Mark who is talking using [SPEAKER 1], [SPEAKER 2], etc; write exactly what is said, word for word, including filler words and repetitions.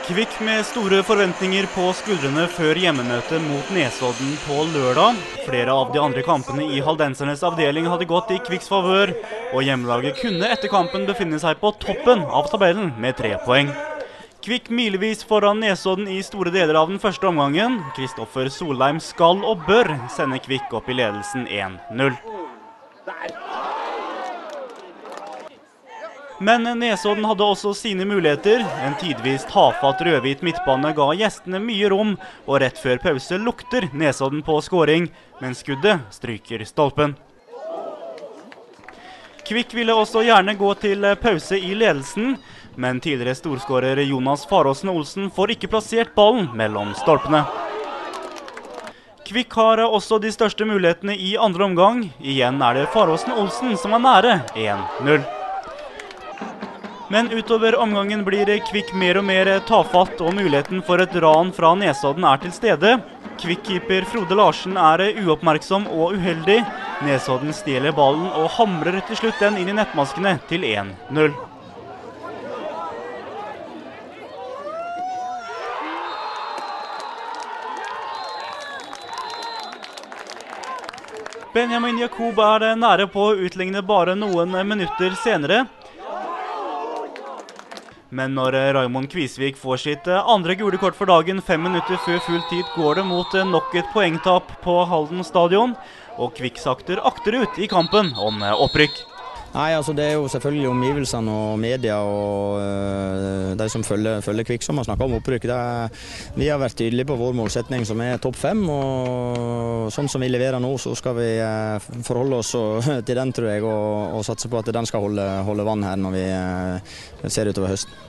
[SPEAKER 1] Kvik med store forventninger på skuldrene før hjemmemøtet mot Nesodden på lørdag. Flere av de andre kampene i haldensernes avdeling hadde gått i Kviks favør, og hjemmelaget kunne etter kampen befinne seg på toppen av tabellen med tre poeng. Kvik milevis foran Nesodden i store deler av den første omgangen. Kristoffer Solheim skal og bør sende Kvik opp i ledelsen en null. Men Nesodden hadde også sine muligheter. En tidvis tafatt rødhvit midtbane ga gjestene mye rom, og rett før pause lukter Nesodden på scoring, men skuddet stryker stolpen. Kvik ville også gjerne gå til pause i ledelsen, men tidligere storskårer Jonas Faråsen Olsen får ikke plassert ballen mellom stolpene. Kvik har også de største mulighetene i andre omgang. Igjen er det Faråsen Olsen som er nære en null. Men utover omgangen blir Kvik mer og mer tafatt, og muligheten for et ran fra Nesodden er til stede. Kvik-keeper Frode Larsen er uoppmerksom og uheldig. Nesodden stjeler ballen og hamrer til slutt den inn i nettmaskene til en null. Benjamin Jakob er nære på å utligne bare noen minutter senere. Men når Raimond Kvisvik får sitt andre gule kort for dagen fem minutter før full tid, går det mot nok et poengtap på Halden stadion, og Kvik sakter akterut i kampen om opprykk.
[SPEAKER 2] Nei, altså det er jo selvfølgelig omgivelsene og media og uh, de som følger, følger Kvik som har snakket om opprykk. Er, vi har vært tydelige på vår målsetning som er topp fem, og sånn som vi leverer nå, så skal vi uh, forholde oss og, til den, tror jeg, og, og satse på at den skal holde, holde vann her når vi uh, ser utover høsten.